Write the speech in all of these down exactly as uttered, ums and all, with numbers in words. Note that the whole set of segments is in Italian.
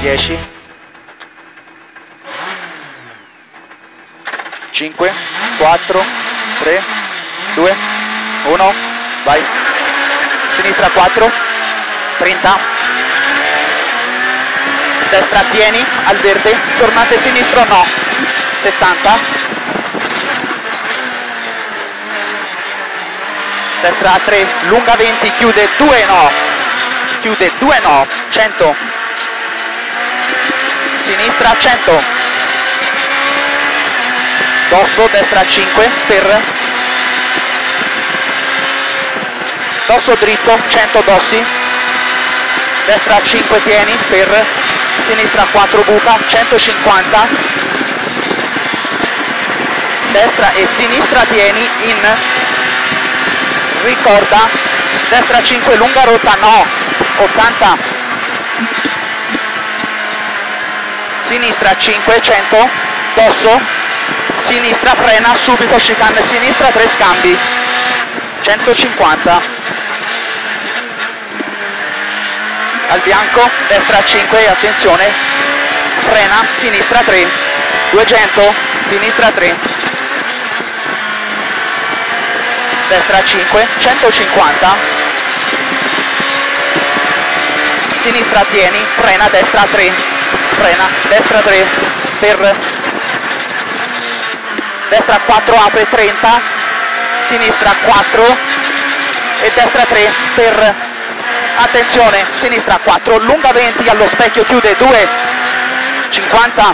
dieci, cinque, quattro, tre, due, uno, vai, sinistra quattro, trenta, destra pieni al verde, tornante sinistro no, settanta, destra tre, lunga venti, chiude due no, chiude due no, cento, sinistra cento, dosso, destra cinque, per, dosso dritto, cento dossi, destra cinque pieni, per, sinistra quattro buca, centocinquanta, destra e sinistra pieni in, ricorda, destra cinque, lunga rotta no, ottanta, sinistra cinque, cento, dosso, sinistra frena, subito chicane sinistra, tre scambi, centocinquanta, al bianco, destra cinque, attenzione, frena, sinistra tre, duecento, sinistra tre, destra cinque, centocinquanta, sinistra pieni, frena, destra tre, frena, destra tre, per, destra quattro, apre trenta, sinistra quattro e destra tre, per, attenzione, sinistra quattro, lunga venti, allo specchio chiude due, cinquanta,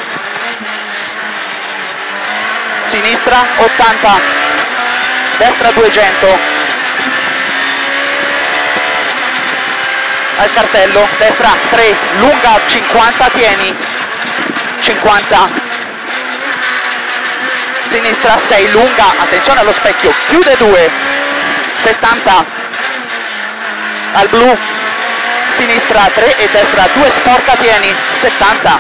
sinistra ottanta, destra duecento, al cartello, destra tre, lunga cinquanta, tieni, cinquanta, sinistra sei, lunga, attenzione allo specchio, chiude due, settanta, al blu, sinistra tre e destra due, sporca, tieni, settanta,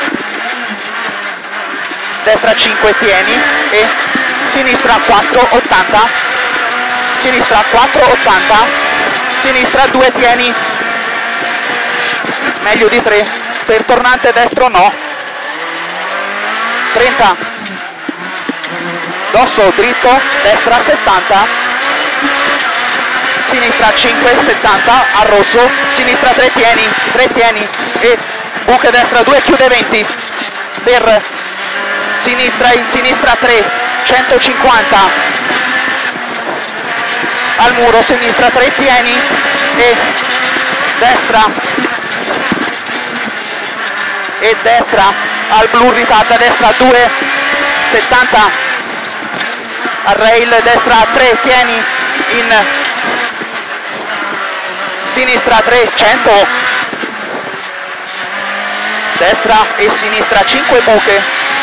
destra cinque, tieni e sinistra quattro, ottanta, sinistra quattro, ottanta, sinistra due, tieni, meglio di tre, per tornante destro no, trenta, dosso dritto, destra settanta, sinistra cinque, settanta, al rosso, sinistra tre pieni, tre pieni e buche destra due, chiude venti, per sinistra in sinistra tre, centocinquanta, al muro, sinistra tre pieni e destra e destra al blu, ritarda, destra due, settanta, al rail, destra tre pieni in sinistra tre, cento, destra e sinistra cinque buche,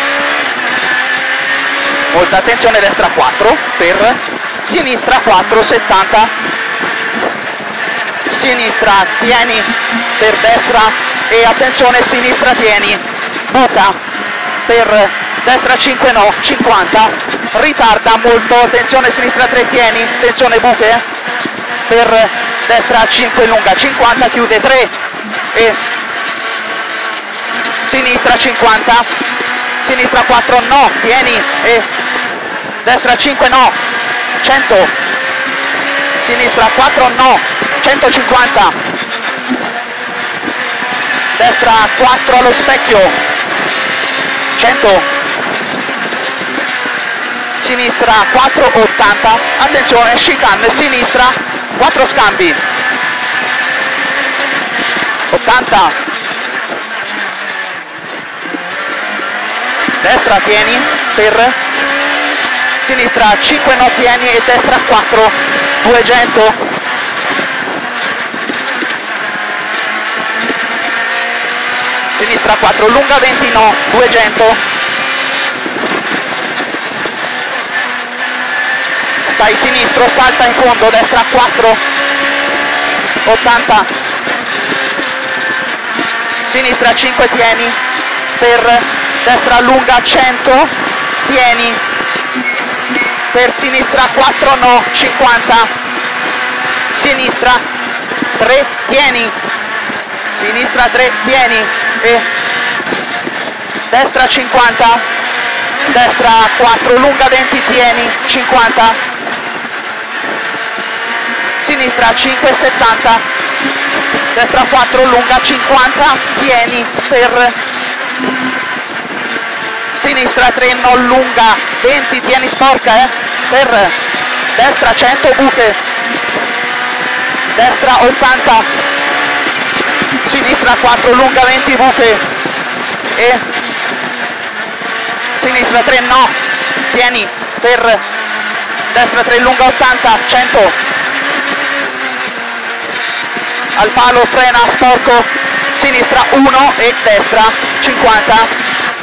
molta attenzione, destra quattro, per sinistra quattro, settanta, sinistra tieni, per destra e attenzione sinistra tieni, buca, per destra cinque no, cinquanta, ritarda molto, attenzione sinistra tre tieni, attenzione buche, per destra cinque lunga, cinquanta, chiude tre e sinistra cinquanta, sinistra quattro no, tieni e destra cinque no, cento, sinistra quattro no, centocinquanta, destra quattro allo specchio, cento, sinistra quattro, ottanta, attenzione, chicane, sinistra, quattro scambi, ottanta, destra tieni, per sinistra cinque no tieni e destra quattro, duecento, sinistra quattro, lunga venti no, duecento, stai sinistro, salta in fondo, destra quattro, ottanta, sinistra cinque tieni, per destra lunga cento, tieni, per sinistra quattro no, cinquanta, sinistra tre tieni, sinistra tre tieni e destra cinquanta, destra quattro, lunga venti, tieni, cinquanta, sinistra cinque, settanta, destra quattro, lunga cinquanta, tieni per sinistra tre, no, lunga venti, tieni sporca, eh, per destra cento, buche, destra ottanta, sinistra quattro, lunga venti, buche e sinistra tre, no, tieni per destra tre, lunga ottanta, cento, al palo, frena, sporco, sinistra uno e destra cinquanta,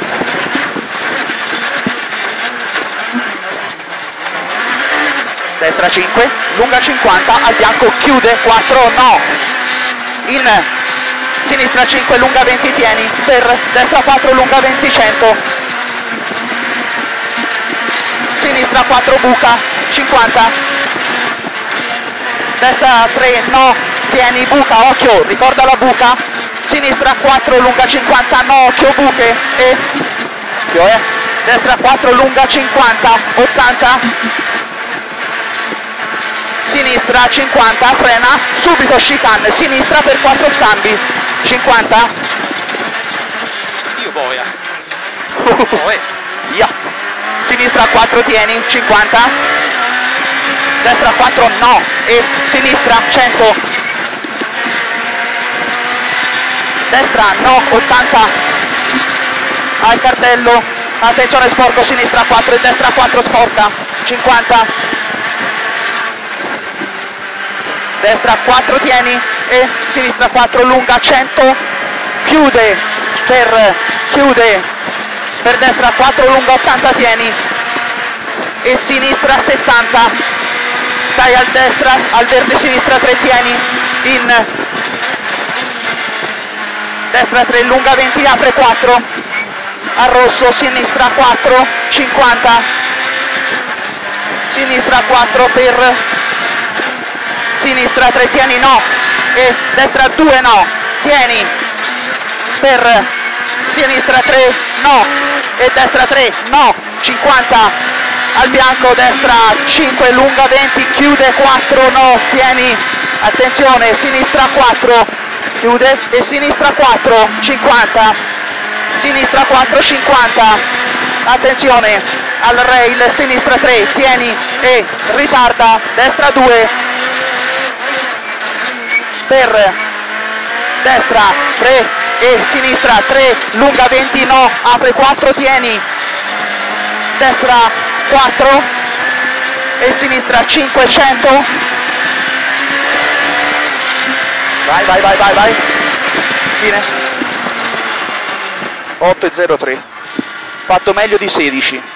destra cinque, lunga cinquanta, al bianco, chiude, quattro, no, in sinistra cinque, lunga venti, tieni, per destra quattro, lunga venti, cento, sinistra quattro, buca, cinquanta, destra tre, no, tieni, buca, occhio, ricorda la buca, sinistra quattro, lunga cinquanta, no, occhio, buche, e occhio, eh, destra quattro, lunga cinquanta, ottanta, sinistra cinquanta, frena, subito chicane, sinistra per quattro scambi, cinquanta, io boia, oh, eh. yeah. Sinistra quattro, tieni, cinquanta, destra quattro, no, e sinistra cento, destra no, ottanta, al cartello, attenzione sporco, sinistra quattro e destra quattro sporca, cinquanta, destra quattro, tieni e sinistra quattro, lunga cento, chiude per chiude per destra quattro, lunga ottanta, tieni e sinistra settanta, stai al destra, al verde, sinistra tre, tieni, in destra tre, lunga venti, apre quattro, al rosso, sinistra quattro, cinquanta, sinistra quattro per sinistra tre, tieni, no, e destra due, no, tieni, per sinistra tre, no, e destra tre, no, cinquanta, al bianco, destra cinque, lunga venti, chiude quattro, no, tieni, attenzione, sinistra quattro, chiude, e sinistra quattro, cinquanta, sinistra quattro, cinquanta, attenzione, al rail, sinistra tre, tieni, e ritarda, destra due, per destra tre e sinistra tre, lunga venti, no, apre quattro, tieni, destra quattro e sinistra cinquecento, vai vai vai vai vai, fine, otto e zero tre, fatto meglio di sedici.